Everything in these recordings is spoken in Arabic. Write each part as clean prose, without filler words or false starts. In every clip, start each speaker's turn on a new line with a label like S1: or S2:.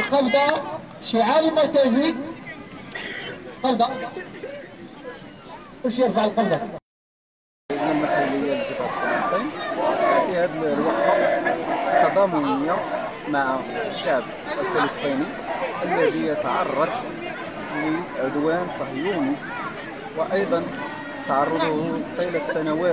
S1: قبضة شعاري مركزي. قبضة كلشي يرفع القبضة.
S2: المحلية لجبهة فلسطين تأتي هذه الوقفة تضامنية مع الشعب الفلسطيني الذي يتعرض لعدوان صهيوني، وأيضا تعرضه طيلة سنوات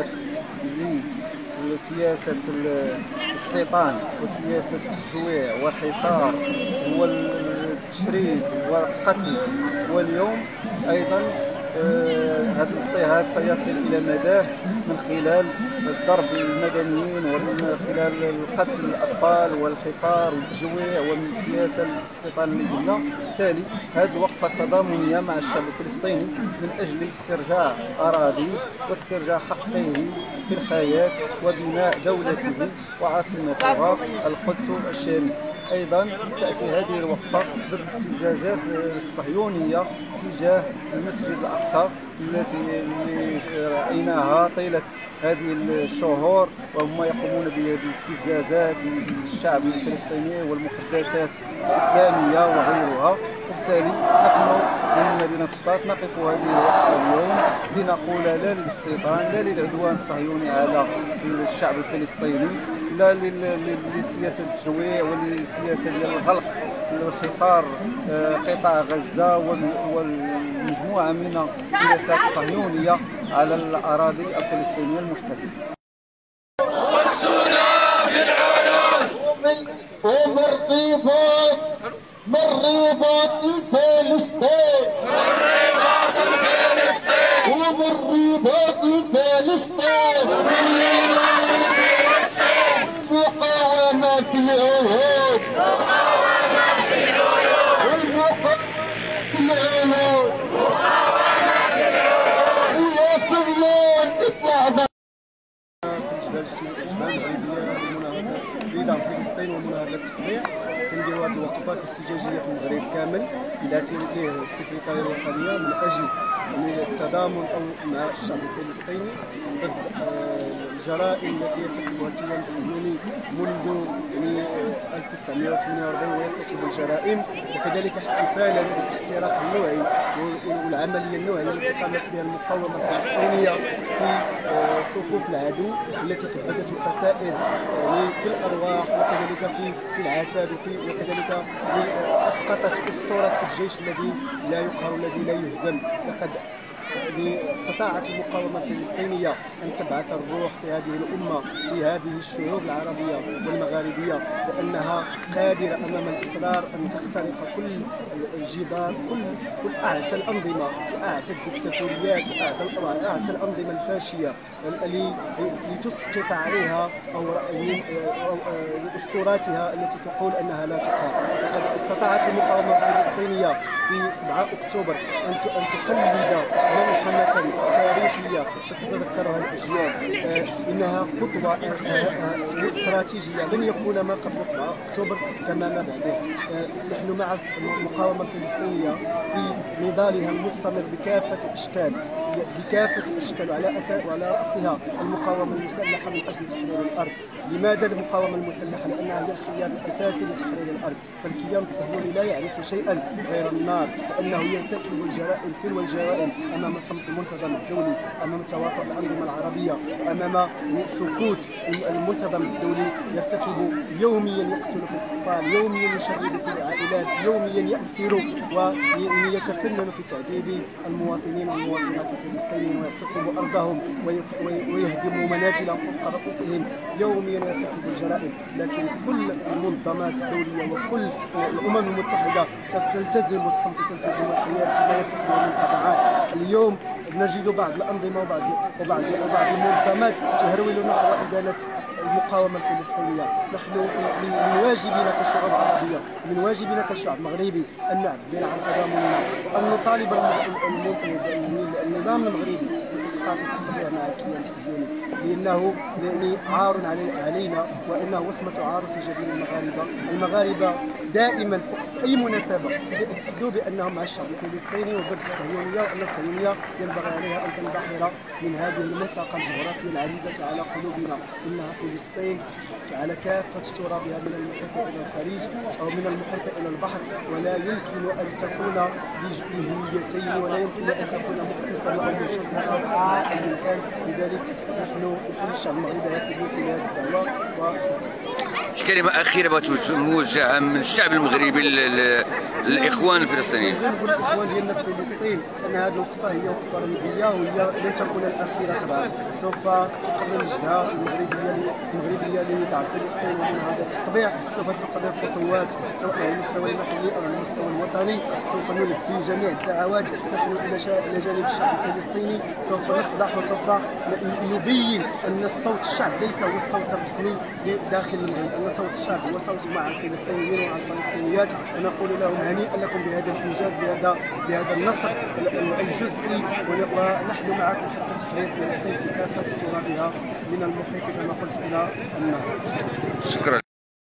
S2: لسياسة الاستيطان وسياسة الجويع والحصار والتشريد والقتل، واليوم أيضا هذا الاضطهاد سيصل إلى مداه من خلال ضرب المدنيين ومن خلال قتل الأطفال والحصار والجويع والسياسة الاستيطان اللي قلنا. بالتالي هذه الوقفة تضامنية مع الشعب الفلسطيني من أجل استرجاع أراضيه واسترجاع حقه في الحياة وبناء دولته وعاصمتها القدس الشريف. أيضا تأتي هذه الوقفة ضد الاستفزازات الصهيونية تجاه المسجد الأقصى التي رأيناها طيلة هذه الشهور، وهم يقومون بهذه الاستفزازات للشعب الفلسطيني والمقدسات الإسلامية وغيرها. وبالتالي نحن من مدينة سطات نقف هذه الوقفة اليوم لنقول لا للاستيطان، لا للعدوان الصهيوني على الشعب الفلسطيني، لا لسياسة الجويع وللسياسة ديال الغلق والحصار قطاع غزة والمجموعة من السياسات الصهيونية على الأراضي الفلسطينية المحتلة.
S1: من رباط الفلسطين ومن رباط الفلسطين المقاومة في العهود ويا صهيون اطلع
S2: لدعم فلسطين ومناهضة التطبيع. كنديروا هذه الوقفات احتجاجية في المغرب كامل التي لديه السكرتارية الوطنية من أجل التضامن مع الشعب الفلسطيني ضد الجرائم التي يرتكبها الكيان الصهيوني منذ 1948 ويرتكب الجرائم، وكذلك احتفالا بالاختراق النوعي والعملية النوعية التي قامت بها المقاومة الفلسطينية في صفوف العدو التي كبدت الخسائر في الأرواح وكذلك في العتاد وكذلك أسقطت أسطورة الجيش الذي لا يقهر الذي لا يهزم. لقد استطاعت المقاومة الفلسطينية أن تبعث الروح في هذه الأمة في هذه الشعوب العربية والمغاربية، لأنها قادرة أمام الإصرار أن تخترق كل الجدار، كل أعتى الأنظمة وأعتى الدكتاتوريات وأعتى الأنظمة الفاشية لتسقط عليها أو أسطوراتها التي تقول أنها لا تقهر. لقد استطاعت المقاومة الفلسطينية في 7 أكتوبر أن تخلد ملحمة تاريخية ستتذكرها الأجيال. إنها خطوة استراتيجية لن يكون ما قبل 7 أكتوبر كما ما بعده. نحن مع المقاومة الفلسطينية في نضالها المستمر بكافة الأشكال وعلى رأسها المقاومة المسلحة من أجل تحرير الأرض. لماذا المقاومة المسلحة؟ لأنها هي الخيار الأساسي لتحرير الأرض، فالكيان الصهيوني لا يعرف شيئا غير النار، لأنه يرتكب الجرائم تلو الجرائم أمام صمت المنتظم الدولي، أمام تواطؤ الأنظمة العربية، أمام سكوت المنتظم الدولي. يرتكب يوميا، يقتل في الأطفال، يوميا يشرد في العائلات، يوميا يأسر ويتفنن في تعذيب المواطنين والمواطنات الفلسطينيين ويغتصب أرضهم ويهدم منازلهم فوق رؤوسهم. يوميا يرتكب الجرائم، لكن كل المنظمات الدولية وكل الأمم المتحدة تلتزم الصمت، تلتزم الحياة فيما يرتكب من خطأات. اليوم نجد بعض الأنظمة وبعض المنظمات تهرول نحو إدانة المقاومة الفلسطينية. نحن من واجبنا كشعوب عربية، من واجبنا كشعب مغربي أن نعبر عن تضامننا وأن نطالب النظام المغربي بإسقاط التطبيع مع الكيان الصهيوني، لأنه عار علينا وإنه وصمة عار في جبين المغاربة دائما في أي مناسبة يؤكدوا بأنهم مع الشعب الفلسطيني وضد الصهيونية، وأن الصهيونية ينبغي عليها أن تنبحر من هذه المنطقة الجغرافية العزيزة على قلوبنا. إنها فلسطين
S3: على كافة ترابها من المحيط إلى الخليج أو من المحيط إلى البحر، ولا يمكن أن تكون بهويتين، ولا يمكن أن تكون مقتسمة أو مجزأة بأي مكان. لذلك نحن الشعب المغربي يثبت لهذه الدعوة. وشكرا.
S4: كلمة أخيرة بغيت موجهة من الشعب المغربي للإخوان الفلسطينيين.
S3: نقول الإخوان ديالنا في فلسطين أن هذه الوقفة هي وقفة رمزية، وهي لن تكون الأخيرة طبعا. سوف تقرر الجهة المغربية لدعم فلسطين ومنهضة التطبيع، سوف تقرر خطوات سواء على المستوى المحلي أو على المستوى الوطني. سوف نلبي جميع الدعوات نحن إلى جانب الشعب الفلسطيني. سوف نصدح وسوف نبين أن صوت الشعب ليس هو الصوت الرسمي داخل المغرب، أن صوت الشعب هو صوت مع الفلسطينيين ومع الفلسطينيات. ونقول لهم هنيئا لكم بهذا الإنجاز، بهذا النصر الجزئي، ونحن معكم حتى تحرير فلسطين في كافة ترابها من المحيط كما قلت إلى النهر.
S4: شكرا.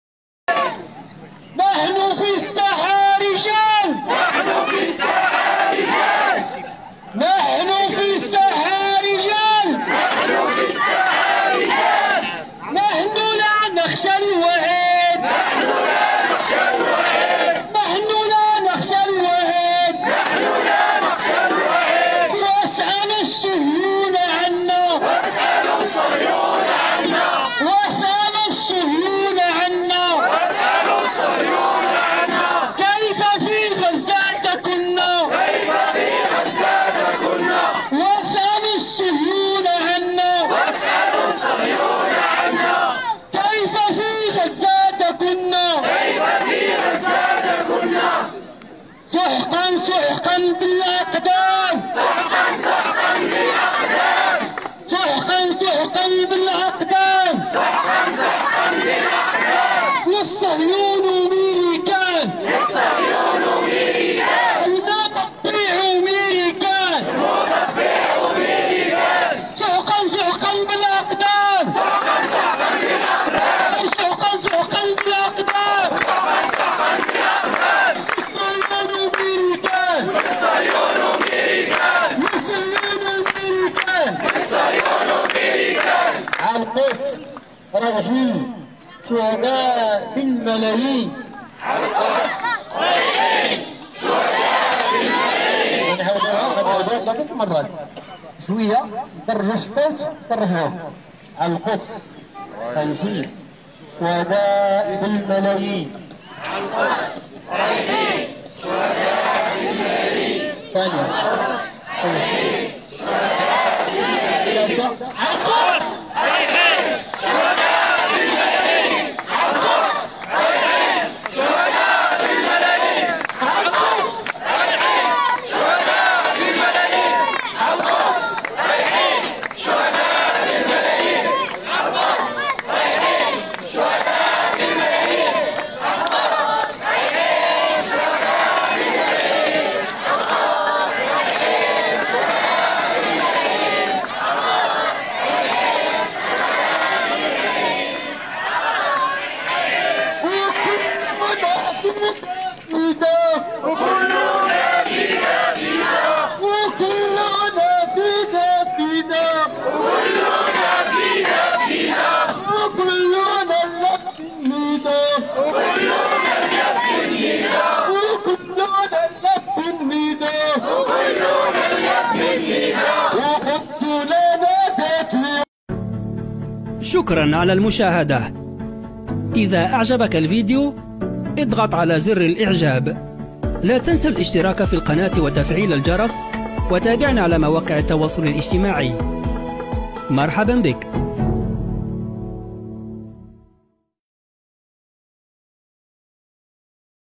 S1: نحن في الساحة رجال، نحن في الساحة رجال، نحن في الساحة رجال، نحن في الساحة رجال، نحن لا نخشى الوعيد، نحن لا نخشى الوعيد، نحن لا نخشى الوعيد، نحن لا نخشى الوعيد. واسأل الصهيون عنا، واسأل الصهيون عنا، واسأل الصهيون عنا، واسأل الصهيون عنا. كيف في غزة كنا، كيف في غزة كنا. واسأل الصهيون عنا، واسأل الصهيون عنا. كيف في غزة كنا، كيف في غزة كنا. سحقا سحقا بالأقدام، سحقا سحقا بالأقدام، سحقا سحقا بالأقدام، سحقا سحقا بالأقدام. للصهيون أمريكان، للصهيون أمريكان. المطبع أمريكان، المطبع أمريكان. سحقا سحقا بالأقدام، سحقا سحقا بالأقدام، سحقا سحقا بالأقدام، سحقا سحقا بالأقدام. للصهيون أمريكان، للصهيون أمريكان، للصهيون أمريكان. على القدس رايحين شهداء بالملايين، على القدس رايحين شهداء بالملايين. نعاودوها ثلاثة مرات شوية، ندرجوا الصوت نرفعوه. على القدس رايحين شهداء بالملايين، على القدس رايحين شهداء بالملايين. ثانية رايحين شهداء بالملايين، على القدس رايحين شهداء بالملايين، على القدس رايحين شهداء بالملايين، على القدس رايحين شهداء بالملايين، على القدس رايحين شهداء بالملايين، على القدس رايحين شهداء بالملايين، على القدس رايحين شهداء بالملايين، على القدس رايحين شهداء بالملايين، وكلنا فينا فينا، وكلنا فينا فينا، وكلنا فينا فينا، وكلنا لك الندى، وكلنا لك الندى، وكلنا لك الندى، وكلنا لك الندى. وقدسنا نادت.
S5: شكرا على المشاهدة. إذا أعجبك الفيديو اضغط على زر الإعجاب. لا تنسى الاشتراك في القناة وتفعيل الجرس، وتابعنا على مواقع التواصل الاجتماعي. مرحبا بك.